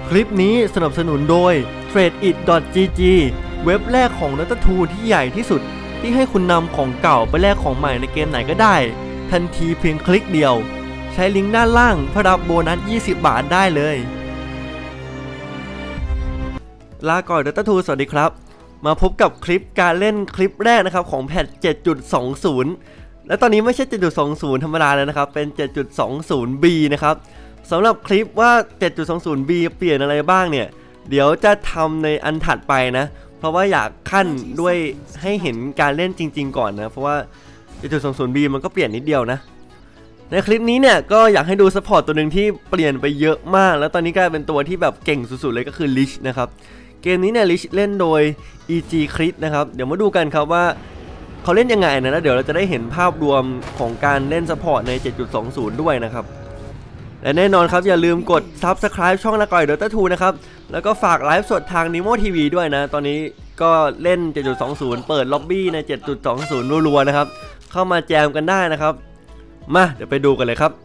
คลิปนี้สนับสนุนโดย Trade-it.gg เว็บแรกของ Dota 2 ที่ใหญ่ที่สุดที่ให้คุณนำของเก่าไปแลกของใหม่ในเกมไหนก็ได้ทันทีเพียงคลิกเดียวใช้ลิงก์ด้านล่างเพื่อรับโบนัส20 บาทได้เลยลาก่อน Dota 2 สวัสดีครับมาพบกับคลิปการเล่นคลิปแรกนะครับของแพท 7.20 และตอนนี้ไม่ใช่ 7.20 ธรรมดาแล้วนะครับเป็น 7.20B นะครับสำหรับคลิปว่า 7.20B เปลี่ยนอะไรบ้างเนี่ยเดี๋ยวจะทำในอันถัดไปนะเพราะว่าอยากขั้นด้วยให้เห็นการเล่นจริงๆก่อนนะเพราะว่า 7.20B มันก็เปลี่ยนนิดเดียวนะในคลิปนี้เนี่ยก็อยากให้ดูซัพพอร์ตตัวหนึ่งที่เปลี่ยนไปเยอะมากแล้วตอนนี้กลายเป็นตัวที่แบบเก่งสุดๆเลยก็คือ Lich นะครับเกมนี้เนี่ย Lich เล่นโดย EG Crit นะครับเดี๋ยวมาดูกันครับว่าเขาเล่นยังไงนะแล้วเดี๋ยวเราจะได้เห็นภาพรวมของการเล่นซัพพอร์ตใน 7.20 ด้วยนะครับและแน่นอนครับอย่าลืมกด Subscribe ช่องละก่อย Dota 2 นะครับแล้วก็ฝากไลฟ์สดทาง Nemo TV ด้วยนะตอนนี้ก็เล่น 7.20 เปิดล็อบบี้ใน 7.20 รัวๆนะครับเข้ามาแจมกันได้นะครับมาเดี๋ยวไปดูกันเลยครับ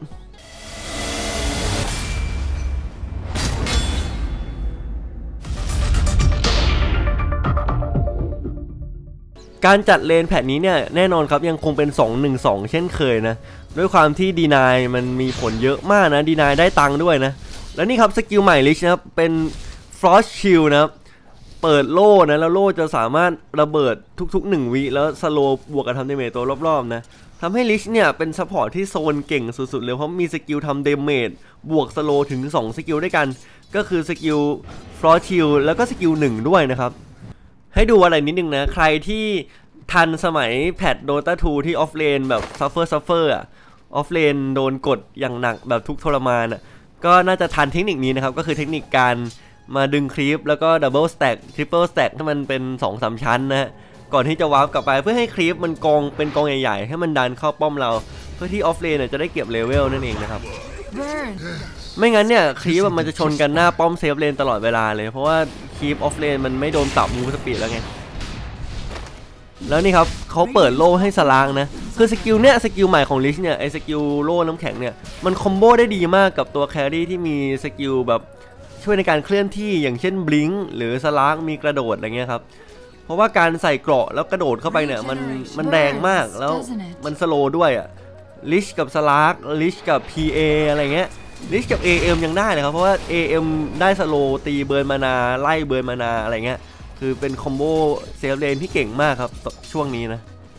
การจัดเลนแพทนี้เนี่ยแน่นอนครับยังคงเป็น 2-1-2 เช่นเคยนะด้วยความที่ดีนายมันมีผลเยอะมากนะดีนายได้ตังค์ด้วยนะแล้วนี่ครับสกิลใหม่ Lich นะครับเป็น Frost Shield นะครับเปิดโล่นะแล้วโล่จะสามารถระเบิดทุกๆ1 วิแล้วสโลว์บวกกับทำเดเมจตัวรอบๆนะทำให้ Lich เนี่ยเป็นซัพพอร์ตที่โซนเก่งสุดๆเลยเพราะมีสกิลทำเดเมจบวกสโลว์ถึง2สกิลด้วยกันก็คือสกิล Frost Shield แล้วก็สกิล1ด้วยนะครับให้ดูอะไรนิดนึงนะใครที่ทันสมัยแพท Dota 2 ที่ออฟเลนแบบซัฟเฟอร์อ่ะออฟเลนโดนกดอย่างหนักแบบทุกทรมานอ่ะก็น่าจะทันเทคนิคนี้นะครับก็คือเทคนิคการมาดึงครีปแล้วก็ดับเบิลสแต็กทริปเปิลสแต็กถ้ามันเป็น 2-3 ชั้นนะฮะก่อนที่จะวาร์ปกลับไปเพื่อให้ครีปมันกองเป็นกองใหญ่ๆให้มันดันเข้าป้อมเราเพื่อที่ออฟเลนจะได้เก็บเลเวลนั่นเองนะครับไม่งั้นเนี่ยครีปมันจะชนกันหน้าป้อมเซฟเลนตลอดเวลาเลยเพราะว่าครีปออฟเลนมันไม่โดนปรับมูฟสปีดแล้วไงแล้วนี่ครับเขาเปิดโล่ให้สลางนะคือสกิลเนี่ยสกิลใหม่ของ Lich เนี่ยไอสกิลโล่น้ำแข็งเนี่ยมันคอมโบได้ดีมากกับตัวแครี่ที่มีสกิลแบบช่วยในการเคลื่อนที่อย่างเช่นบลิงหรือสลางมีกระโดดอะไรเงี้ยครับเพราะว่าการใส่เกราะแล้วกระโดดเข้าไปเนี่ยมันแรงมากแล้วมันสโลด้วยอ่ะ Lich กับสลาง Lich กับ PA อะไรเงี้ย Lich กับ AM ยังได้เลยครับเพราะว่า AM ได้สโลตีเบิร์นมานาไล่เบิร์นมานาอะไรเงี้ยคือเป็นคอมโบเซฟเลนที่เก่งมากครับช่วงนี้นะ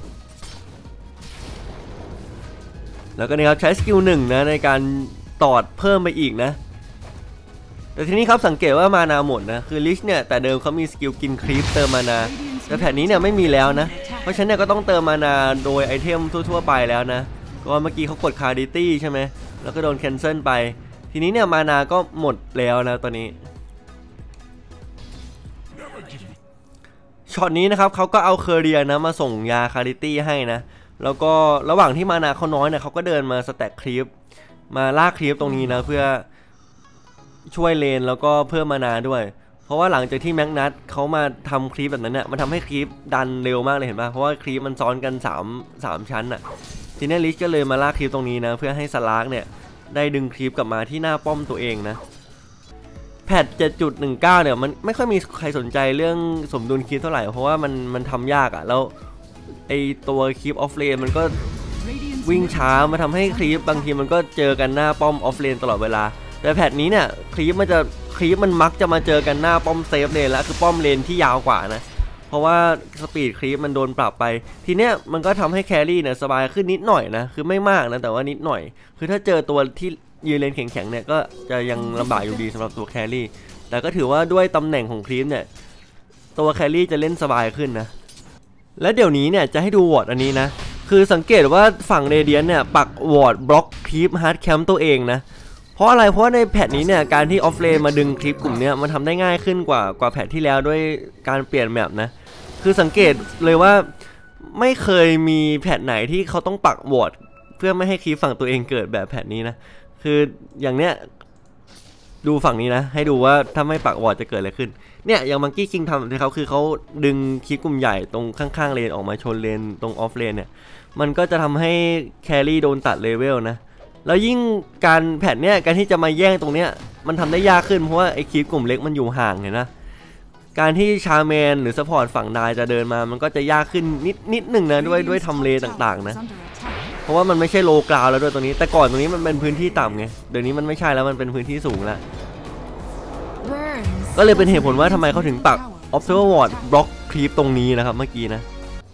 แล้วก็นี่ครับใช้สกิล1นะในการตอดเพิ่มไปอีกนะแต่ทีนี้ครับสังเกตว่ามานาหมดนะคือ Lich เนี่ยแต่เดิมเขามีสกิลกินครีปเติมมานาแต่แผ่นนี้เนี่ยไม่มีแล้วนะเพราะฉะนั้นเนี่ยก็ต้องเติมมานาโดยไอเทมทั่วๆไปแล้วนะก็เมื่อกี้เขากดคาร์ดิตี้ใช่ไหมแล้วก็โดนแคนเซิลไปทีนี้เนี่ยมานาก็หมดแล้วนะตอนนี้ช็อตนี้นะครับเขาก็เอาเคอเรียนะมาส่งยาคาริตี้ให้นะแล้วก็ระหว่างที่มานาเขาน้อยเนี่ยเขาก็เดินมาสแต็กครีปมาลากครีปตรงนี้นะเพื่อช่วยเลนแล้วก็เพิ่มมานาด้วยเพราะว่าหลังจากที่แม็กนัทเขามาทำครีปแบบนั้นเนี่ยมันทำให้ครีปดันเร็วมากเลยเห็นป่ะเพราะว่าครีปมันซ้อนกัน3ชั้นอ่ะทีนี้ลิชก็เลยมาลากครีปตรงนี้นะเพื่อให้สลากเนี่ยได้ดึงครีปกลับมาที่หน้าป้อมตัวเองนะแพท 7.19 เนี่ยมันไม่ค่อยมีใครสนใจเรื่องสมดุลคลิปเท่าไหร่เพราะว่ามันทำยากอ่ะแล้วไอตัวคลิปออฟเลนมันก็วิ่งช้ามาทำให้คลิปบางทีมันก็เจอกันหน้าป้อมออฟเลนตลอดเวลาแต่แพทนี้เนี่ยคลิปมันมักจะมาเจอกันหน้าป้อมเซฟเลนแล้วคือป้อมเลนที่ยาวกว่านะเพราะว่าสปีดคลิปมันโดนปรับไปทีเนี้ยมันก็ทำให้แครี่เนี่ยสบายขึ้นนิดหน่อยนะคือไม่มากนะแต่ว่านิดหน่อยคือถ้าเจอตัวที่ยืนเลนแข็งๆเนี่ยก็จะยังลำบากอยู่ดีสำหรับตัวแครี่แต่ก็ถือว่าด้วยตำแหน่งของครีปเนี่ยตัวแครี่จะเล่นสบายขึ้นนะและเดี๋ยวนี้เนี่ยจะให้ดูวอร์ดอันนี้นะคือสังเกตว่าฝั่งเรเดียนเนี่ยปักวอร์ดบล็อกครีปฮาร์ดแคมป์ตัวเองนะเพราะอะไรเพราะในแพทนี้เนี่ยการที่ออฟเลนมาดึงคลิปกลุ่มนี้มันทำได้ง่ายขึ้นกว่าแพทที่แล้วด้วยการเปลี่ยนแมปนะคือสังเกตเลยว่าไม่เคยมีแพทไหนที่เขาต้องปักวอร์ดเพื่อไม่ให้คลิปฝั่งตัวเองเกิดแบบแพทนี้นะคืออย่างเนี้ยดูฝั่งนี้นะให้ดูว่าถ้าไม่ปักวอร์ดจะเกิดอะไรขึ้นเนี่ยอย่างมังกี้คิงทำที่เขาคือเขาดึงคลิปกลุ่มใหญ่ตรงข้างๆเลนออกมาชนเลนตรงออฟเลนเนี่ยมันก็จะทำให้แครี่โดนตัดเลเวลนะแล้วยิ่งการแผ่นเนี้ยการที่จะมาแย่งตรงเนี้ยมันทำได้ยากขึ้นเพราะว่าไอ้คีปกลุ่มเล็กมันอยู่ห่างเห็นนะการที่ชาแมนหรือซัพพอร์ตฝั่งนายจะเดินมามันก็จะยากขึ้นนิดหนึ่งนะด้วยทำเลต่างๆนะเพราะว่ามันไม่ใช่โลกราวแล้วด้วยตรงนี้แต่ก่อนตรงนี้มันเป็นพื้นที่ต่ำไงเดี๋ยวนี้มันไม่ใช่แล้วมันเป็นพื้นที่สูงแล้วก็เลยเป็นเหตุผลว่าทำไมเขาถึงปัก Observer Ward บล็อกคลิปตรงนี้นะครับเมื่อกี้นะ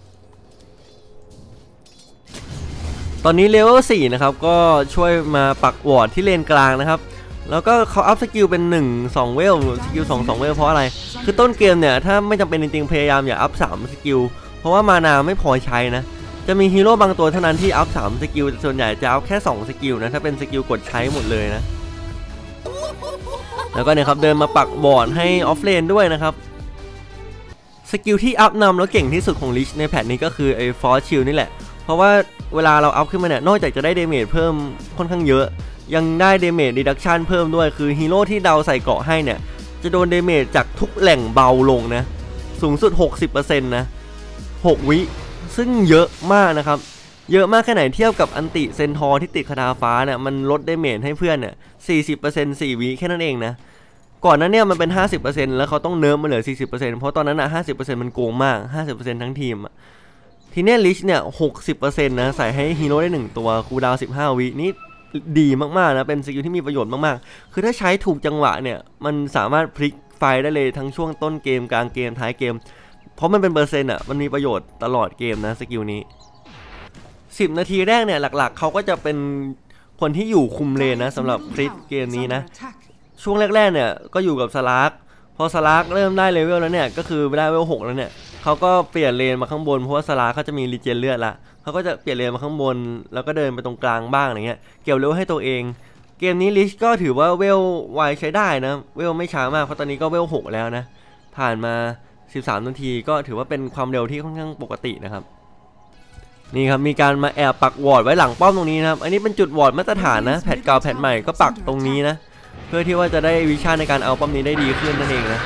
ตอนนี้เลเวล4นะครับก็ช่วยมาปักวอร์ดที่เลนกลางนะครับแล้วก็เขาอัพสกิลเป็น1-2 เวลสกิล2เวลเพราะอะไรคือต้นเกมเนี่ยถ้าไม่จำเป็นจริงๆพยายามอย่าอัพ3สกิลเพราะว่ามานาไม่พอใช้นะจะมีฮีโร่บางตัวเท่านั้นที่อัพ3สกิลส่วนใหญ่จะอัพแค่2สกิลนะถ้าเป็นสกิลกดใช้หมดเลยนะแล้วก็เนี่ยครับเดินมาปักบอร์ดให้ออฟเลนด้วยนะครับสกิลที่อัพนำแล้วเก่งที่สุดของลิชในแพทนี้ก็คือไอ้ฟอร์ชิลนี่แหละเพราะว่าเวลาเราอัพขึ้นมาเนี่ยนอกจากจะได้เดเมจเพิ่มค่อนข้างเยอะยังได้เดเมจรีดักชันเพิ่มด้วยคือฮีโร่ที่เดาใส่เกราะให้เนี่ยจะโดนเดเมจจากทุกแหล่งเบาลงนะสูงสุด 60% นะ6 วิซึ่งเยอะมากนะครับเยอะมากแค่ไหนเทียบกับอันติเซนทอร์ที่ติดคาถาฟ้าเนี่ยมันลดเดเมจให้เพื่อนเนี่ย 40% 4 วิแค่นั้นเองนะก่อนนั้นเนี่ยมันเป็น 50% แล้วเขาต้องเนิร์ฟมาเหลือ 40% เพราะตอนนั้นอ่ะ 50% มันโกงมาก 50% ทั้งทีมทีเนี้ยลิชเนี่ย 60% นะใส่ให้ฮีโร่ได้1ตัวคูลดาวน์15 วินี่ดีมากๆนะเป็นสกิลที่มีประโยชน์มากๆคือถ้าใช้ถูกจังหวะเนี่ยมันสามารถพลิกไฟได้เลยทั้งช่วงต้นเกมกลางเกมท้ายเกมเพราะมันเป็นเปอร์เซ็นต์อ่ะมันมีประโยชน์ตลอดเกมนะสกิลนี้10 นาทีแรกเนี่ยหลักๆเขาก็จะเป็นคนที่อยู่คุมเลนนะสำหรับคลิปเกมนี้นะช่วงแรกๆเนี่ยก็อยู่กับสลาร์กพอสลาร์กเริ่มได้เลเวลแล้วเนี่ยก็คือได้เลเวล6แล้วเนี่ยเขาก็เปลี่ยนเลนมาข้างบนเพราะว่าสลาร์กเขาจะมีรีเจนเลือดละเขาก็จะเปลี่ยนเลนมาข้างบนแล้วก็เดินไปตรงกลางบ้างอะไรเงี้ยเกี่ยวเลเวลให้ตัวเองเกมนี้ลิชก็ถือว่าเวลไวใช้ได้นะเวลไม่ช้ามากเพราะตอนนี้ก็เวล6แล้วนะผ่านมา13 นาทีก็ถือว่าเป็นความเร็วที่ค่อนข้างปกตินะครับนี่ครับมีการมาแอบปักวอร์ดไว้หลังป้อมตรงนี้นะครับอันนี้เป็นจุดวอร์ดมาตรฐานนะแพทเก่าแพทใหม่ก็ปักตรงนี้นะเพื่อที่ว่าจะได้วิชั่นในการเอาป้อมนี้ได้ดีขึ้นนั่นเองนะ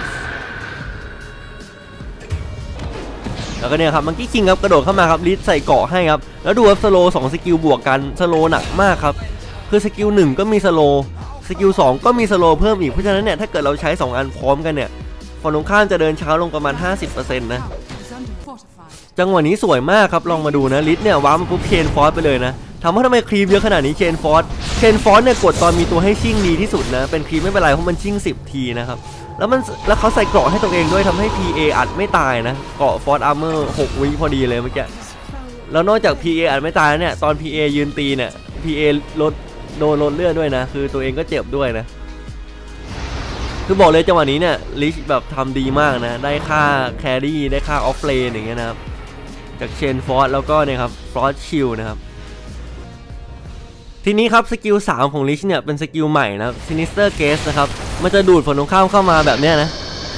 แล้วก็เนี่ยครับมังกี้คิงครับกระโดดเข้ามาครับลิสใส่เกาะให้ครับแล้วดูว่าสโล2สกิลบวกกันสโลหนักมากครับคือสกิล1ก็มีสโลสกิล2ก็มีสโลเพิ่มอีกเพราะฉะนั้นเนี่ยถ้าเกิดเราใช้2อันพร้อมกันเนี่ยฝั่งตรงข้ามจะเดินช้าลงประมาณ 50% นะจังหวะนี้สวยมากครับลองมาดูนะลิสเนี่ยว้ามาปุ๊บเชนฟอร์สไปเลยนะถามว่าทำไมครีมเยอะขนาดนี้เชนฟอร์สเนี่ยกดตอนมีตัวให้ชิ่งดีที่สุดนะเป็นครีมไม่เป็นไรเพราะมันชิ่ง10 ทีนะครับแล้วเขาใส่เกราะให้ตัวเองด้วยทำให้ PA อัดไม่ตายนะเกราะฟอร์สอาร์เมอร์6 วิพอดีเลยเมื่อกี้แล้วนอกจาก PA อัดไม่ตายเนี่ยตอน PA ยืนตีเนี่ย PA โดนลดเลือดด้วยนะคือตัวเองก็เจ็บด้วยนะคือบอกเลยจังหวะนี้เนี่ยลิชแบบทำดีมากนะได้ค่าแครี่ได้ค่าออฟเลนอย่างเงี้ยนะครับจากเชนฟอร์สแล้วก็เนี่ยครับฟรอสชิลนะครับทีนี้ครับสกิล3ของลิชเนี่ยเป็นสกิลใหม่นะซินิสเตอร์เกสนะครับมันจะดูดฝั่งตรงข้ามเข้ามาแบบเนี้ยนะ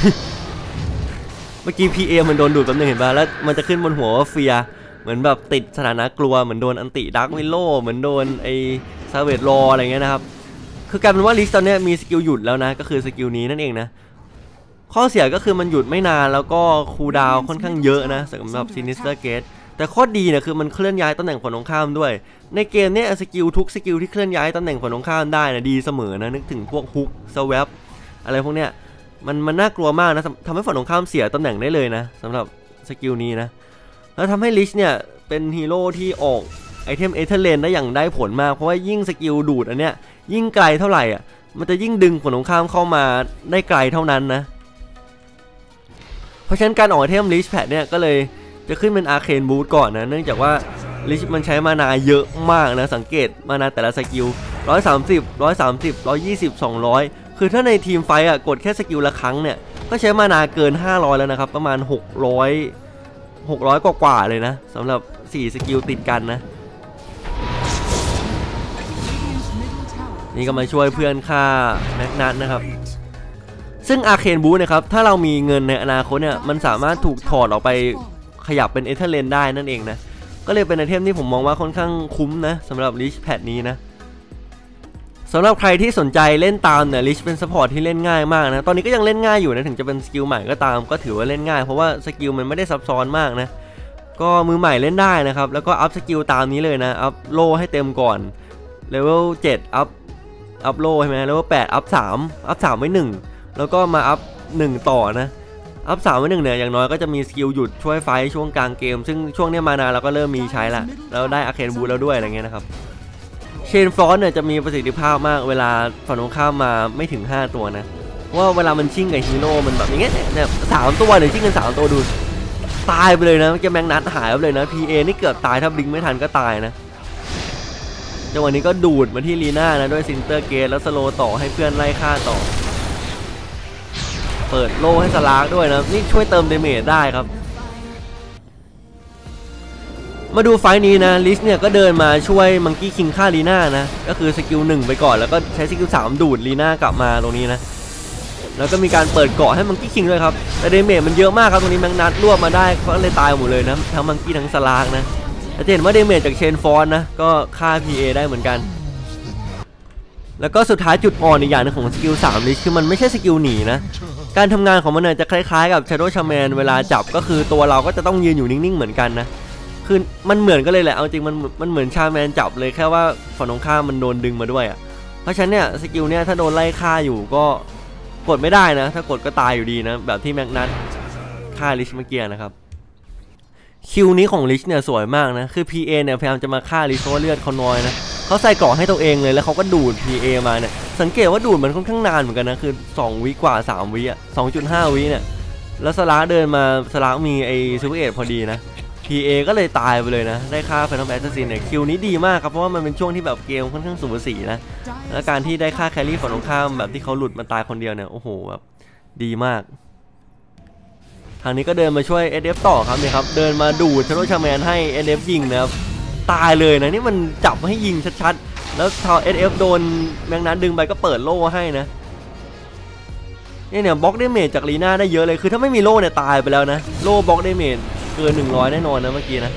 เมื่อกี้ PA มันโดนดูดแบบนึงเห็นป่ะแล้วมันจะขึ้นบนหัวว่าเฟียเหมือนแบบติดสถานะกลัวเหมือนโดนอันติดาร์กวิลโล่เหมือนโดนไอซาเวตรออะไรเงี้ยนะครับคือกลายเป็นว่าลิสตอนนี้มีสกิลหยุดแล้วนะก็คือสกิลนี้นั่นเองนะข้อเสียก็คือมันหยุดไม่นานแล้วก็คูลดาวน์ค่อนข้างเยอะนะสำหรับซินิสเตอร์เกตแต่ข้อดีเนี่ยคือมันเคลื่อนย้ายตำแหน่งฝั่งตรงข้ามด้วยในเกมนี้สกิลทุกสกิลที่เคลื่อนย้ายตำแหน่งฝั่งตรงข้ามได้นะดีเสมอนะนึกถึงพวกฮุกสวปอะไรพวกเนี้ยมันน่ากลัวมากนะทำให้ฝั่งตรงข้ามเสียตำแหน่งได้เลยนะสำหรับสกิลนี้นะแล้วทำให้ลิชเนี่ยเป็นฮีโร่ที่ออกไอเทมเอเธอร์เลนได้อย่างได้ผลมากเพราะว่ายิ่งสกิลดูดอันเนี้ยยิ่งไกลเท่าไหร่อ่ะมันจะยิ่งดึงฝั่งตรงข้ามเข้ามาได้ไกลเท่านั้นนะเพราะฉะนั้นการออกไอเทมลิชแพทเนี่ยก็เลยจะขึ้นเป็นอาร์เคนบูทก่อนนะเนื่องจากว่าลิชมันใช้มานาเยอะมากนะสังเกตมานาแต่ละสกิล130 120 200คือถ้าในทีมไฟอ่ะกดแค่สกิลละครั้งเนี่ยก็ใช้มานาเกิน500แล้วนะครับประมาณ600กว่าเลยนะสำหรับ4สกิลติดกันนะนี่ก็มาช่วยเพื่อนฆ่าแมกนัสนะครับซึ่งอาร์เคนบูทนะครับถ้าเรามีเงินในอนาคตเนี่ยมันสามารถถูกถอดออกไปขยับเป็นเอเธอร์เลนได้นั่นเองนะก็เลยเป็นไอเทมที่ผมมองว่าค่อนข้างคุ้มนะสำหรับลิชแพทนี้นะสำหรับใครที่สนใจเล่นตามเนี่ยลิชเป็นซัพพอร์ตที่เล่นง่ายมากนะตอนนี้ก็ยังเล่นง่ายอยู่นะถึงจะเป็นสกิลใหม่ก็ตามก็ถือว่าเล่นง่ายเพราะว่าสกิลมันไม่ได้ซับซ้อนมากนะก็มือใหม่เล่นได้นะครับแล้วก็อัพสกิลตามนี้เลยนะอัพโล่ให้เต็มก่อนเลเวล7อัพโลใช่ไหมเลเวล8อัพ3ไว้1แล้วก็มาอัพ1ต่อนะอัพ3ไว้1เนี่ยอย่างน้อยก็จะมีสกิลหยุดช่วยไฟช่วงกลางเกมซึ่งช่วงนี้มานาเราก็เริ่มมีใช้ละแล้วได้อาร์เคนบูแล้วด้วยอะไรเงี้ยนะครับเชนฟรอนต์เนี่ยจะมีประสิทธิภาพมากเวลาฝั่งตรงข้ามมาไม่ถึง5ตัวนะว่าเวลามันชิ่งกับฮีโร่มันแบบอย่างเงี้ยเนี่ย3ตัวเนี่ยชิ่งกัน3ตัวดูตายไปเลยนะแกแมงนัดหายไปเลยนะ PA นี่เกือบตายถ้าบลิงไม่ทันก็ตายนะจังหวะนี้ก็ดูดมาที่ลีน่านะด้วยซินเตอร์เกตแล้วสโลต่อให้เพื่อนไล่ฆ่าต่อเปิดโล่ให้สลากด้วยนะนี่ช่วยเติมเดเมจได้ครับมาดูไฟนี้นะลิสเนี่ยก็เดินมาช่วยมังกี้คิงฆ่าลีน่านะก็คือสกิล1ไปก่อนแล้วก็ใช้สกิล3ดูดลีน่ากลับมาตรงนี้นะแล้วก็มีการเปิดเกาะให้มังกี้คิงด้วยครับแต่เดเมจมันเยอะมากครับตรงนี้แมงนัดรวบมาได้ก็เลยตายหมดเลยนะทั้งมังกี้ทั้งสลากนะจะเห็นว่าเดเมจจากเชนฟอนนะก็ฆ่า PA ได้เหมือนกันแล้วก็สุดท้ายจุดอ่อนอีกอย่างนึงของสกิล3ลิสคือมันไม่ใช่สกิลหนีนะการทำงานของมันเนี่ยจะคล้ายๆกับ Shadow Shaman เวลาจับก็คือตัวเราก็จะต้องยืนอยู่นิ่งๆเหมือนกันนะคือมันเหมือนกันเลยแหละเอาจริงมันเหมือนชาแมนจับเลยแค่ว่าฝั่งตรงข้ามมันโดนดึงมาด้วยอ่ะเพราะฉะนั้นเนี่ยสกิลเนี่ยถ้าโดนไล่ฆ่าอยู่ก็กดไม่ได้นะถ้ากดก็ตายอยู่ดีนะแบบที่แม็กนัทฆ่าลิชเมื่อกี้นะครับคิวนี้ของลิชเนี่ยสวยมากนะคือ PA เนี่ยพยายามจะมาฆ่าลิชเพราะเลือดเขาน้อยนะเขาใส่เกราะให้ตัวเองเลยแล้วเขาก็ดูด PA มาเนี่ยสังเกตว่าดูดมันค่อนข้างนานเหมือนกันนะคือ2วิกว่า3วิอ่ะ 2.5 วิเนี่ยแล้วสลาเดินมาสลามีไอซูเปอร์เอทพอดีนะ PA ก็เลยตายไปเลยนะได้ค่าแฟนตอมแอสซัสซินเนี่ยคิวนี้ดีมากครับเพราะว่ามันเป็นช่วงที่แบบเกมค่อนข้างสูสีนะและการที่ได้ค่าแครี่ฝั่งตรงข้ามแบบที่เขาหลุดมาตายคนเดียวเนี่ยโอ้โหแบบดีมากทางนี้ก็เดินมาช่วย SF ต่อครับเนี่ยครับเดินมาดูดชาโรชาแมนให้ SF ยิงนะครับตายเลยนะนี่มันจับให้ยิงชัดๆแล้วพอ SF โดนแมงนัดดึงไปก็เปิดโล่ให้นะเนี่ยบล็อกเดเมจจากลีน่าได้เยอะเลยคือถ้าไม่มีโล่เนี่ยตายไปแล้วนะโล่บล็อกเดเมจเกิน100แน่นอนนะเมื่อกี้นะ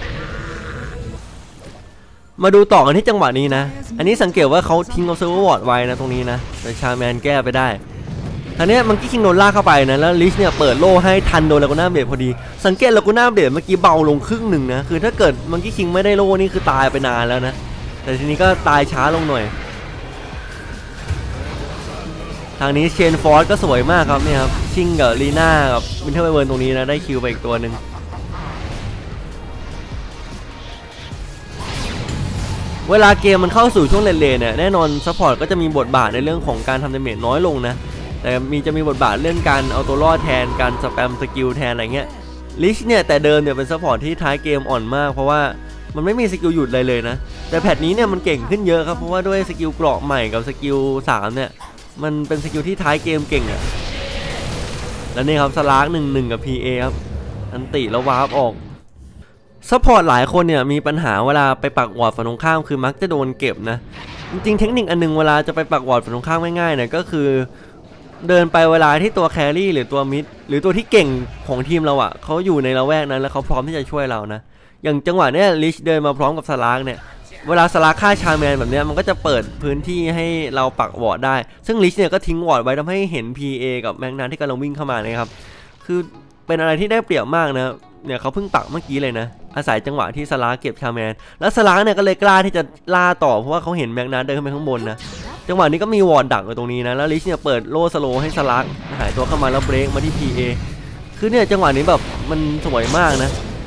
มาดูต่อกันที่จังหวะนี้นะอันนี้สังเกตว่าเขาทิ้งเอาเซิร์ฟเวอร์วอร์ดไว้นะตรงนี้นะแต่ชาแมนแก้ไปได้ทีนี้มังกี้คิงโดนลากเข้าไปนะแล้วลิชเนี่ยเปิดโล่ให้ทันโดนลากูน่าเบรดพอดีสังเกตลากูน่าเบรดเมื่อกี้เบาลงครึ่งหนึ่งนะคือถ้าเกิดมังกี้คิงไม่ได้โล่นี่คือตายไปนานแล้วนะแต่ทีนี้ก็ตายช้าลงหน่อยทางนี้เชนฟอร์สก็สวยมากครับเนี่ยครับชิงกับลีน่ากับวินเทอร์ไบเวิร์นตรงนี้นะได้คิวไปอีกตัวหนึ่งเวลาเกมมันเข้าสู่ช่วงเลนเนี่ยแน่นอนซัพพอร์ตก็จะมีบทบาทในเรื่องของการทำดาเมจน้อยลงนะแต่จะมีบทบาทเรื่องการเอาตัวรอดแทนการสแปมสกิลแทนอะไรเงี้ยลิชเนี่ยแต่เดิมเนี่ยเป็นซัพพอร์ตที่ท้ายเกมอ่อนมากเพราะว่ามันไม่มีสกิลหยุดเลยนะแต่แพทนี้เนี่ยมันเก่งขึ้นเยอะครับเพราะว่าด้วยสกิลเกราะใหม่กับสกิล3เนี่ยมันเป็นสกิลที่ท้ายเกมเก่งอ่ะแล้วนี่ครับสลาก1-1กับ PA ครับอันติแล้ววาร์ปออกซัพพอร์ตหลายคนเนี่ยมีปัญหาเวลาไปปักวอร์ดฝั่งตรงข้ามคือมักจะโดนเก็บนะจริงๆเทคนิคอันนึงเวลาจะไปปักวอร์ดฝั่งตรงข้ามง่ายๆเนี่ยก็คือเดินไปเวลาที่ตัวแครี่หรือตัวมิดหรือตัวที่เก่งของทีมเราอ่ะเขาอยู่ในละแวกนั้นแล้วเขาพร้อมที่จะช่วยเรานะอย่างจังหวะเนี้ยลิชเดินมาพร้อมกับสลากเนี่ยเวลาสลากฆ่าชาแมนแบบเนี้ยมันก็จะเปิดพื้นที่ให้เราปักวอร์ดได้ซึ่งลิชเนี่ยก็ทิ้งวอร์ดไว้ทำให้เห็น PA กับแมงนันที่กำลังวิ่งเข้ามานะครับคือเป็นอะไรที่ได้เปรียบมากนะเนี่ยเขาเพิ่งปักเมื่อกี้เลยนะอาศัยจังหวะที่สลาเก็บชาแมนแล้วสลาเนี่ยก็เลยกล้าที่จะล่าต่อเพราะว่าเขาเห็นแมงนันเดินขึ้นไปข้างบนนะจังหวะนี้ก็มีวอร์ดดักอยู่ตรงนี้นะแล้วลิชเนี่ยเปิดโล่สโลให้สลาหายตัวเข้ามาแล้วเบรกมาที่ PA คือเนี่ยจังหวะนี้แบบมันสวยมากนะ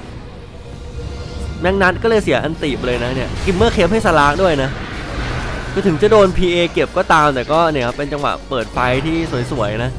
แมงนันก็เลยเสียอันติไปเลยนะเนี่ยกิมเมอร์เคปให้สลาด้วยนะคือถึงจะโดน PA เก็บก็ตามแต่ก็เนี่ยครับเป็นจังหวะเปิดไฟที่สวยๆนะ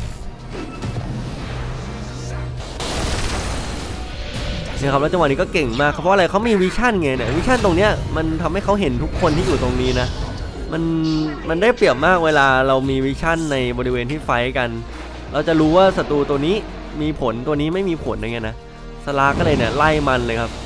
เนี่ยครับแล้วจังหวะนี้ก็เก่งมากเพราะอะไรเขามีวิชั่นไงเนี่ยวิชั่นตรงเนี้ยมันทำให้เขาเห็นทุกคนที่อยู่ตรงนี้นะมันได้เปรียบมากเวลาเรามีวิชั่นในบริเวณที่ไฟกันเราจะรู้ว่าศัตรูตัวนี้มีผลตัวนี้ไม่มีผลอย่างเงี้ยนะสลาก็เลยเนี่ยไล่มันเลยครับ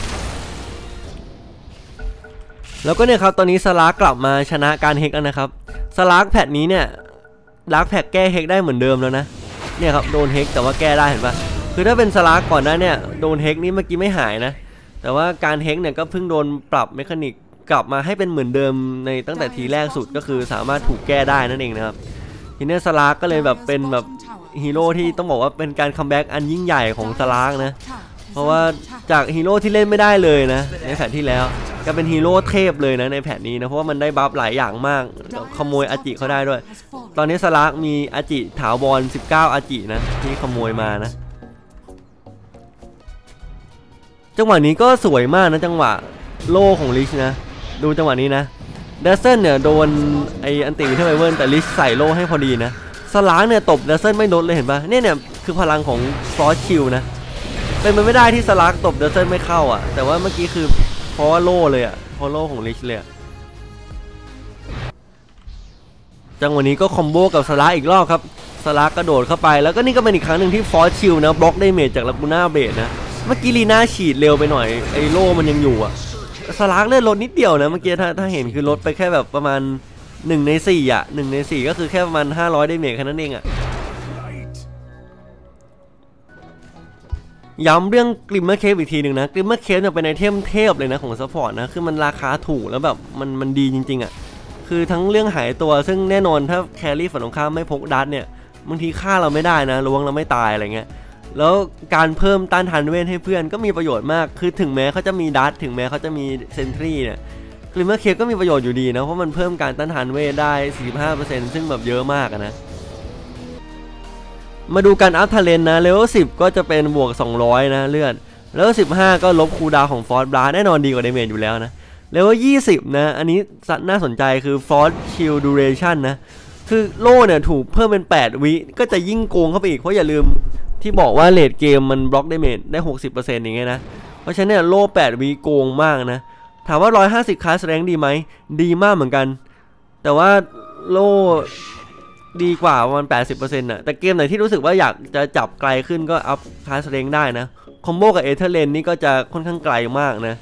แล้วก็เนี่ยครับตอนนี้สลากลับมาชนะการเฮกแล้วนะครับสลากแพทนี้เนี่ยดาร์กแพทแก้เฮกได้เหมือนเดิมแล้วนะเนี่ยครับโดนเฮกแต่ว่าแก้ได้เห็นปะคือถ้าเป็นสลากก่อนหน้าเนี่ยโดนเฮกนี้เมื่อกี้ไม่หายนะแต่ว่าการเฮกเนี่ยก็เพิ่งโดนปรับเมคานิกกลับมาให้เป็นเหมือนเดิมในตั้งแต่ทีแรกสุดก็คือสามารถถูกแก้ได้นั่นเองนะครับทีนี้สลากก็เลยแบบเป็นแบบฮีโร่ที่ต้องบอกว่าเป็นการคัมแบ็กอันยิ่งใหญ่ของสลากนะเพราะว่าจากฮีโร่ที่เล่นไม่ได้เลยนะในแผนที่แล้วก็เป็นฮีโร่เทพเลยนะในแพทนี้นะเพราะว่ามันได้บัฟหลายอย่างมากขโมยอาจิเขาได้ด้วยตอนนี้สลักมีอาจิถาวร19อาจินะที่ขโมยมานะจังหวะนี้ก็สวยมากนะจังหวะโล่ของลิชนะดูจังหวะนี้นะเดซเซนเนี่ยโดนไออันติวิเทอร์ไวเวิร์นแต่ลิชใส่โล่ให้พอดีนะสลักเนี่ยตบเดซเซนไม่ลดเลยเห็นปะเนี่ยคือพลังของฟอสชิลนะเป็นไปไม่ได้ที่สลักตบเดซเซนไม่เข้าอ่ะแต่ว่าเมื่อกี้คือเพราะว่าโล่เลยอ่ะเพราะโล่ของลิชเลยจังหวะนี้ก็คอมโบกับสลักอีกรอบครับสลักกระโดดเข้าไปแล้วก็นี่ก็เป็นอีกครั้งหนึ่งที่ฟอสชิลนะบล็อกได้เมจจากลากูน่าเบดนะเมื่อกี้ลีน่าฉีดเร็วไปหน่อยไอโล่มันยังอยู่อ่ะสลักเลื่อนลดนิดเดียวนะเมื่อกี้ถ้าเห็นคือลดไปแค่แบบประมาณ1 ใน 4อ่ะ1 ใน 4ก็คือแค่ประมาณ500ได้เมจแค่นั้นเองอ่ะย้ำเรื่องกลิมเมอร์เคฟอีกทีหนึ่งนะกลิมเมอร์เคฟเนี่ยเป็นไอเทมเทพเลยนะของซัพพอร์ตนะคือมันราคาถูกแล้วแบบมันดีจริงๆอ่ะคือทั้งเรื่องหายตัวซึ่งแน่นอนถ้าแครี่ฝั่งตรงข้ามไม่พกดัตเนี่ยบางทีฆ่าเราไม่ได้นะล้วงเราไม่ตายอะไรเงี้ยแล้วการเพิ่มต้านทานเวทให้เพื่อนก็มีประโยชน์มากคือถึงแม้เขาจะมีดัตถึงแม้เขาจะมีเซนทรีเนี่ยกลิมเมอร์เคฟก็มีประโยชน์อยู่ดีนะเพราะมันเพิ่มการต้านทานเวทได้ 45% ซึ่งแบบเยอะมากนะมาดูการอัพทาเลนนะเลเวล10ก็จะเป็นบวก200นะเลือดเลเวล15ก็ลบคูลดาวน์ของฟอสบลาแน่นอนดีกว่าเดเมจอยู่แล้วนะเลเวล20นะอันนี้น่าสนใจคือฟอสชิลดูเรชั่นนะคือโล่เนี่ยถูกเพิ่มเป็น8วิก็จะยิ่งโกงเข้าไปอีกเพราะอย่าลืมที่บอกว่าเลดเกมมันบล็อกเดเมจได้ 60% อย่างเงี้ยนะเพราะฉะนั้นเนี่ยโล่8วิโกงมากนะถามว่า150คลาสแรงดีไหมดีมากเหมือนกันแต่ว่าโล่ดีกว่าประมาณ 80% น่ะแต่เกมไหนที่รู้สึกว่าอยากจะจับไกลขึ้นก็อัพคลาสเรนได้นะคอมโบกับเอเธอร์เลนนี่ก็จะค่อนข้างไกลมากนะ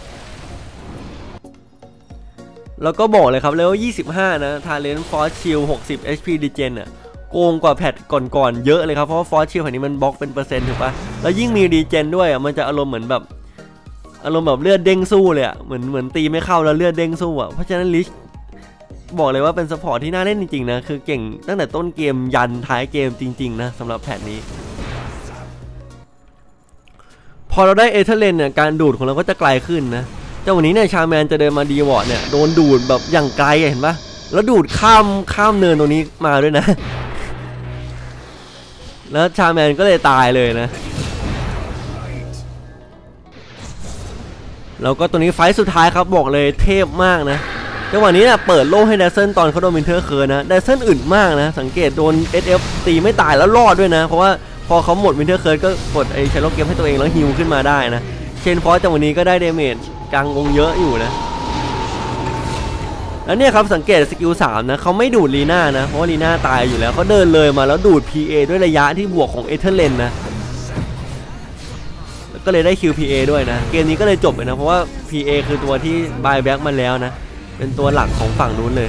แล้วก็บอกเลยครับเลเวล25นะทาเลนต์ฟอสชิล60 HP Degen น่ะโกงกว่าแพทก่อนเยอะเลยครับเพราะว่าฟอสชิลแผ่นนี้มันบล็อกเป็นเปอร์เซ็นต์ถูกปะแล้วยิ่งมีดีเจนด้วยอ่ะมันจะอารมณ์เหมือนแบบเลือดเด้งสู้เลยอ่ะเหมือนตีไม่เข้าแล้วเลือดเด้งสู้อ่ะเพราะฉะนั้นลิชบอกเลยว่าเป็นซัพพอร์ตที่น่าเล่นจริงๆนะคือเก่งตั้งแต่ต้นเกมยันท้ายเกมจริงๆนะสำหรับแพทนี้พอเราได้เอเธอร์เลนเนี่ยการดูดของเราก็จะไกลขึ้นนะจังหวะนี้เนี่ยชาแมนจะเดินมาดีวอร์ดเนี่ยโดนดูดแบบอย่างไกลเห็นปะแล้วดูดข้ามเนินตรงนี้มาด้วยนะแล้วชาแมนก็เลยตายเลยนะแล้วก็ตัวนี้ไฟต์สุดท้ายครับบอกเลยเทพมากนะจังหวะนี้เนี่ยเปิดโล่ให้เดซเซนตอนเขาโดนวินเทอร์เคิร์นะเดซเซนอึดมากนะสังเกตโดน SF ตีไม่ตายแล้วรอดด้วยนะเพราะว่าพอเขาหมดวินเทอร์เคิร์ก็กดไอใช้ล็อกเกมให้ตัวเองแล้วฮิวขึ้นมาได้นะเชนฟอสจังหวะนี้ก็ได้เดเมจกลางวงเยอะอยู่นะแล้วเนี่ยครับสังเกตสกิล3นะเขาไม่ดูดลีน่านะเพราะว่าลีน่าตายอยู่แล้วเขาเดินเลยมาแล้วดูด PA ด้วยระยะที่บวกของเอเธอร์เลนนะก็เลยได้ QPA ด้วยนะเกมนี้ก็เลยจบเลยนะเพราะว่า PA คือตัวที่บายแบ็กมาแล้วนะเป็นตัวหลักของฝั่งนู้นเลย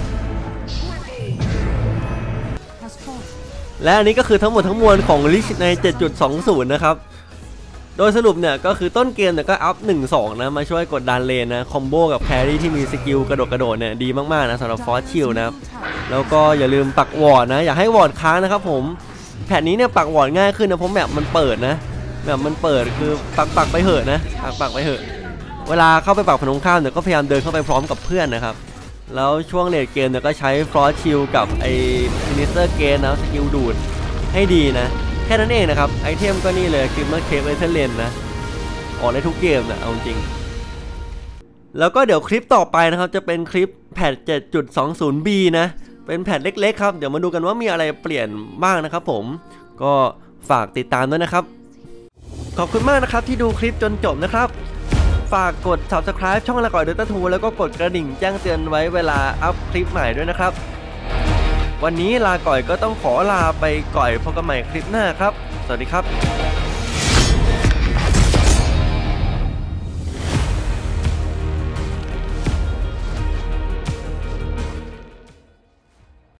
และอันนี้ก็คือทั้งหมดทั้งมวลของลิชใน 7.20 นะครับโดยสรุปเนี่ยก็คือต้นเกมเนี่ยก็อัพ 1-2 นะมาช่วยกดดันเลนนะคอมโบกับแครี่ที่มีสกิลกระโดดเนี่ยดีมากๆนะสำหรับฟอสชิลนะครับแล้วก็อย่าลืมปักวอร์ดนะอย่าให้วอร์ดค้างนะครับผมแผนนี้เนี่ยปักวอร์ดง่ายขึ้นนะเพราะแมปมันเปิดนะแบบมันเปิดคือปักไปเหอะนะปักไปเหอะเวลาเข้าไปปักฝั่งตรงข้ามเนี่ยก็พยายามเดินเข้าไปพร้อมกับเพื่อนนะครับแล้วช่วงเลดเกมเนี่ยก็ใช้ฟลอสชิลกับไอซินิสเตอร์เกนนะสกิลดูดให้ดีนะแค่นั้นเองนะครับไอเทมก็นี่เลยกิมเมอร์เคฟเอเธอร์เลนนะออกได้ทุกเกมนะเอาจริงแล้วก็เดี๋ยวคลิปต่อไปนะครับจะเป็นคลิปแพท 7.20B นะเป็นแพทเล็กๆครับเดี๋ยวมาดูกันว่ามีอะไรเปลี่ยนบ้างนะครับผมก็ฝากติดตามด้วยนะครับขอบคุณมากนะครับที่ดูคลิปจนจบนะครับฝากกด subscribe ช่องละก่อยเดลต้าทูแล้วก็กดกระดิ่งแจ้งเตือนไว้เวลาอัพคลิปใหม่ด้วยนะครับวันนี้ลาก่อยก็ต้องขอลาไปก่อยพบกันใหม่คลิปหน้าครับสวัสดีครับ